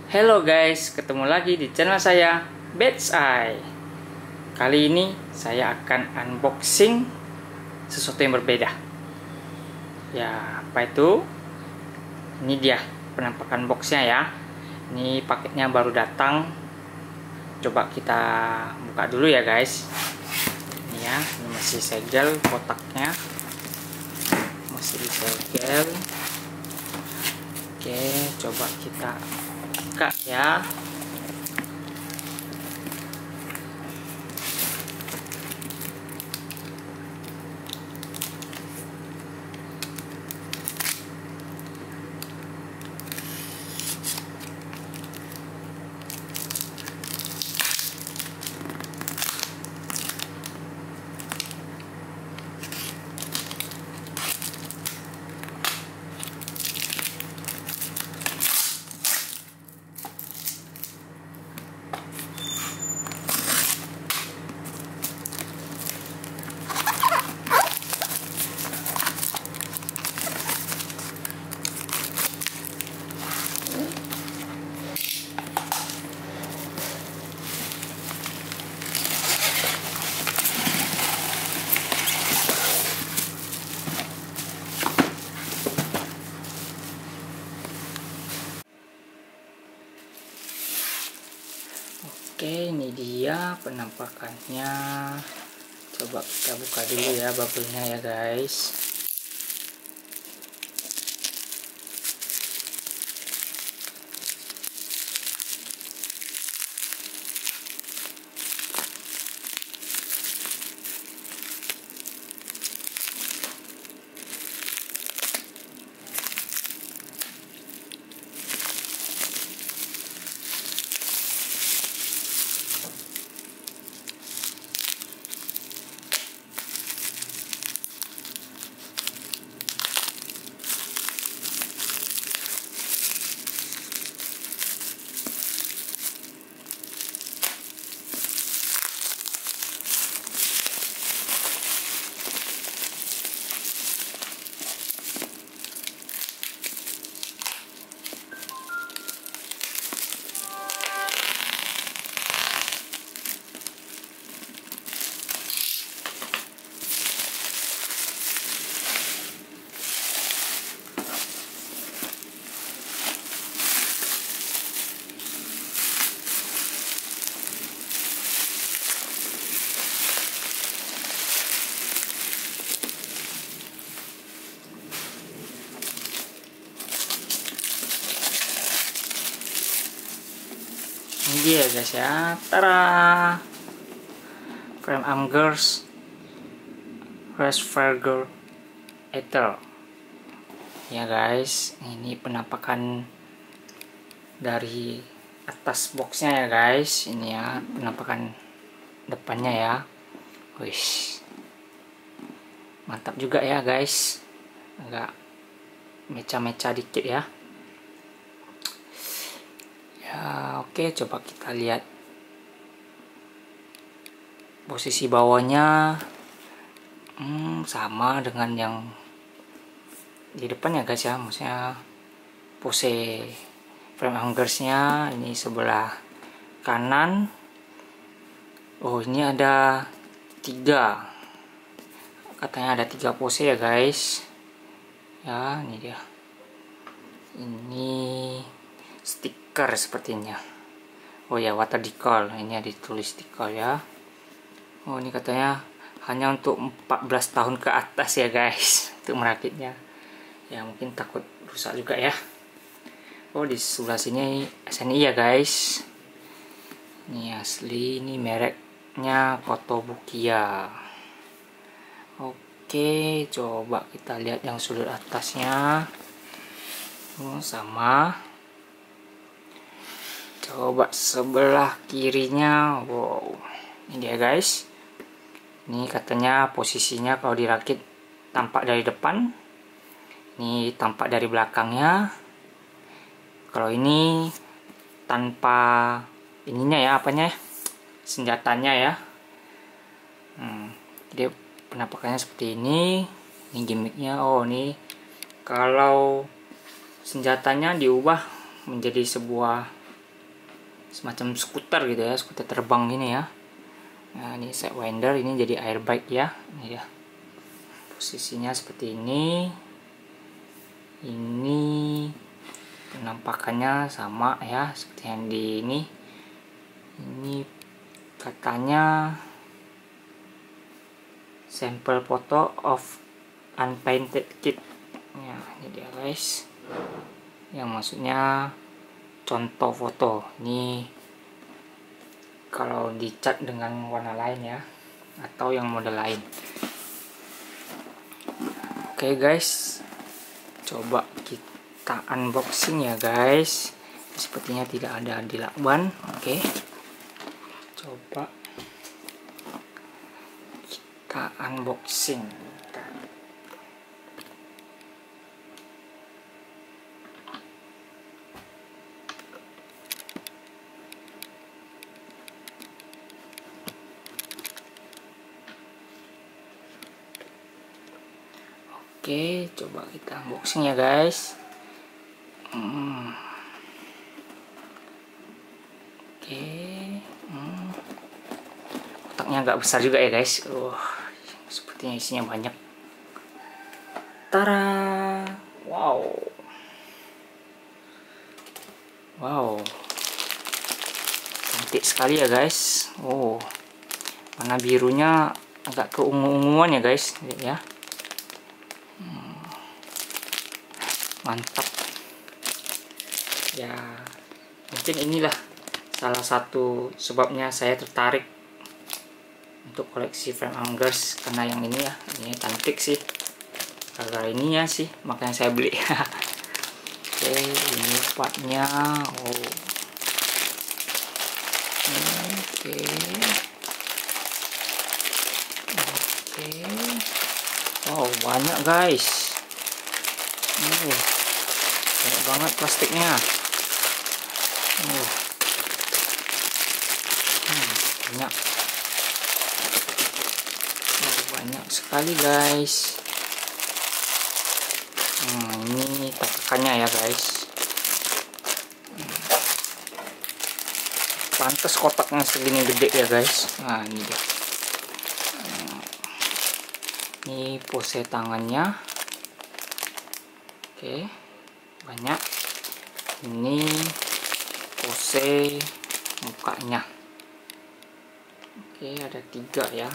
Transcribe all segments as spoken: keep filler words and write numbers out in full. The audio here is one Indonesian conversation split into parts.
Halo guys, ketemu lagi di channel saya Beryl Eye. Kali ini saya akan unboxing sesuatu yang berbeda. Ya, apa itu? Ini dia penampakan boxnya ya. Ini paketnya baru datang. Coba kita buka dulu ya guys. Ini ya, ini masih segel kotaknya. Masih disegel. Oke, coba kita buka ya. Oke, ini dia penampakannya. Coba kita buka dulu ya bubble-nya ya guys. Ini dia guys ya, tara, frame anglers Hresvelgr Ater ya guys. Ini penampakan dari atas boxnya ya guys. Ini ya penampakan depannya ya. Wih, mantap juga ya guys, agak meca-meca dikit ya. Ya, oke, coba kita lihat posisi bawahnya. Hmm, sama dengan yang di depan ya guys ya, maksudnya pose frame angersnya ini sebelah kanan. Oh, ini ada tiga, katanya ada tiga pose ya guys ya. Ini dia, ini stiker sepertinya. Oh ya, water decal, ini ada ditulis decal ya. Oh, ini katanya hanya untuk empat belas tahun ke atas ya guys untuk merakitnya ya, mungkin takut rusak juga ya. Oh, di sebelah sini S N I ya guys. Ini asli, ini mereknya Kotobukiya. Oke, coba kita lihat yang sudut atasnya. Oh, sama. Coba sebelah kirinya. Wow, ini dia guys. Ini katanya posisinya kalau dirakit tampak dari depan, ini tampak dari belakangnya. Kalau ini tanpa ininya ya, apanya, senjatanya ya. Hmm, jadi penampakannya seperti ini. Ini gimmicknya. Oh, ini kalau senjatanya diubah menjadi sebuah semacam skuter gitu ya, skuter terbang gini ya. Nah ini Sidewinder, ini jadi airbag ya, ini ya. Posisinya seperti ini. Ini penampakannya sama ya seperti yang di ini. Ini katanya sampel foto of unpainted kit ya, ini dia guys, yang maksudnya contoh foto. Ini kalau dicat dengan warna lain ya, atau yang model lain. Oke guys, coba kita unboxing ya guys. Sepertinya tidak ada di lakban. Oke, coba kita unboxing. Oke, coba kita unboxing ya guys. Hmm. Oke, hmm. kotaknya agak besar juga ya guys. Uh, sepertinya isinya banyak. Tara, wow, wow, cantik sekali ya guys. Oh, warna birunya agak keungu-unguan ya guys, lihat ya. Hmm. Mantap ya, mungkin inilah salah satu sebabnya saya tertarik untuk koleksi frame hangers, karena yang ini ya, ini cantik sih, karena ininya sih makanya saya beli. Oke, ini partnya. Oh, oke, oke, wow, banyak guys. Oh, banyak banget plastiknya. Oh, hmm, banyak, oh, banyak sekali guys. Hmm, ini tatakannya ya guys. Hmm. Pantes kotaknya segini gede ya guys. Nah ini dia. Hmm. Ini pose tangannya. Oke, banyak. Ini pose mukanya. Oke, ada tiga ya.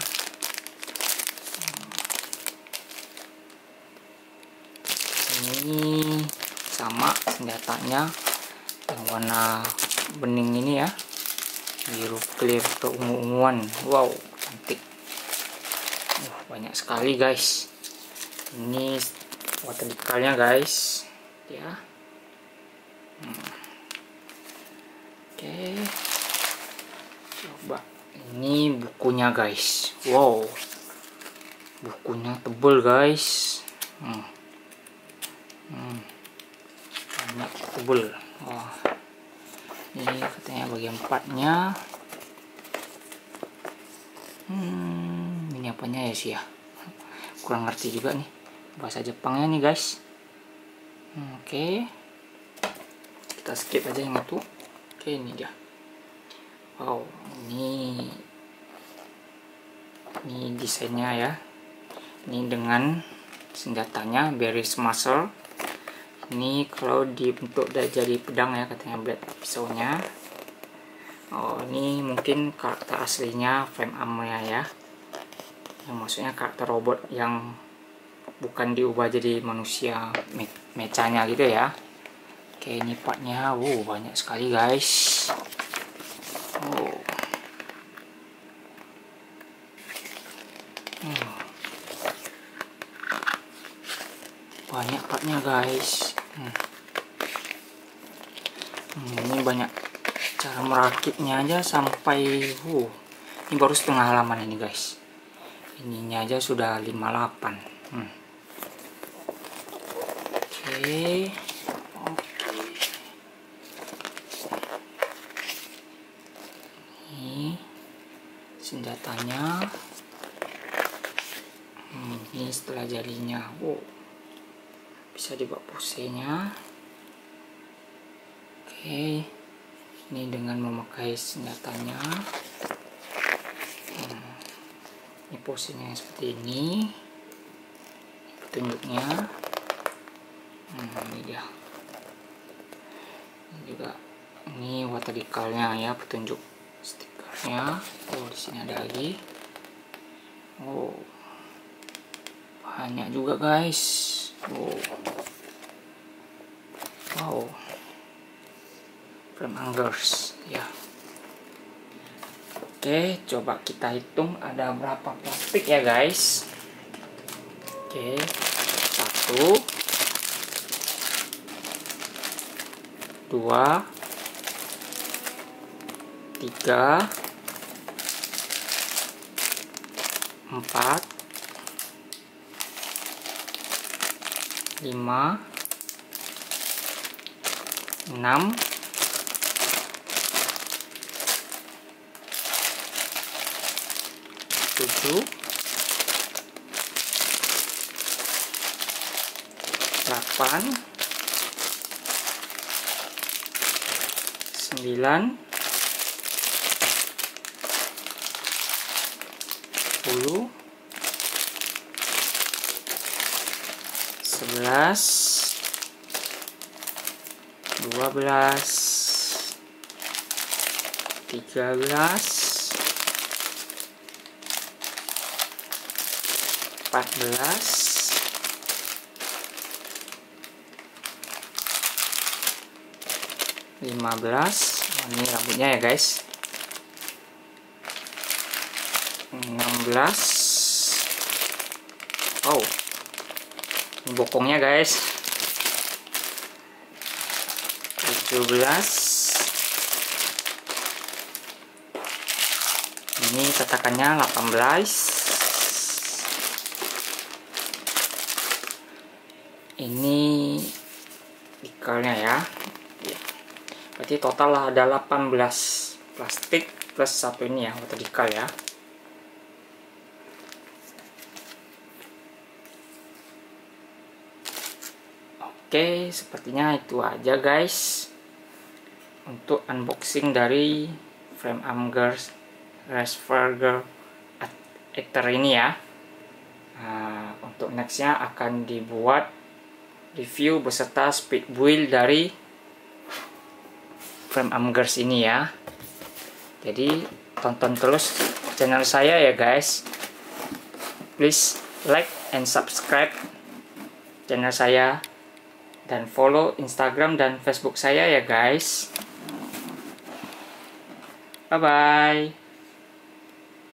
Ini sama senjatanya yang warna bening ini ya, biru clear ke ungu-unguan. Wow, cantik. Uh, banyak sekali guys. Ini water decalnya guys ya. Hmm. Oke, coba ini bukunya guys. Wow, bukunya tebel guys. Hmm. Hmm. Banyak tebel. Wah, ini katanya bagian empatnya. Hmm, ini apanya ya sih ya, kurang ngerti juga nih bahasa Jepangnya nih guys. Hmm, oke, okay. Kita skip aja yang itu. Oke, okay, ini dia. Wow, ini ini desainnya ya. Ini dengan senjatanya Beryl Smasher. Ini kalau dibentuk jadi pedang ya, katanya blade pisaunya. Oh, ini mungkin karakter aslinya frame armnya ya, yang maksudnya karakter robot yang bukan diubah jadi manusia me mecanya gitu ya. Oke, ini partnya. Wow, banyak sekali guys. Oh. Hmm. Banyak partnya guys. Hmm. Hmm, ini banyak cara merakitnya aja sampai uh, ini baru setengah halaman ini guys. Ininya aja sudah lima puluh delapan. Hmm. Oke. Okay. Ini senjatanya. Hmm, ini setelah jarinya. Wow. Bisa dibuat posenya. Oke. Okay. Ini dengan memakai senjatanya. Hmm. Ini posisinya seperti ini. Petunjuknya. Hmm, ini dia. Ini juga ini water decalnya ya, petunjuk stikernya. Oh, di sini ada lagi. Oh, banyak juga guys. Oh, wow, frame hangers ya. Oke, coba kita hitung ada berapa plastik ya guys. Oke, satu, dua, tiga, empat, lima, enam, tujuh, delapan, sembilan, sepuluh, sebelas, dua belas, tiga belas, empat belas, lima belas. Oh, ini rambutnya ya guys. enam belas. Oh, ini bokongnya guys. tujuh belas. Ini cetakannya delapan belas. Ini decalnya ya. Berarti total ada delapan belas plastik plus satu ini ya, water decal ya. Oke, sepertinya itu aja guys untuk unboxing dari frame hangers Hresvelgr Ater ini ya. Nah, untuk nextnya akan dibuat review beserta speed build dari frame hangers ini ya. Jadi tonton terus channel saya ya guys. Please like and subscribe channel saya dan follow Instagram dan Facebook saya ya guys. Bye bye.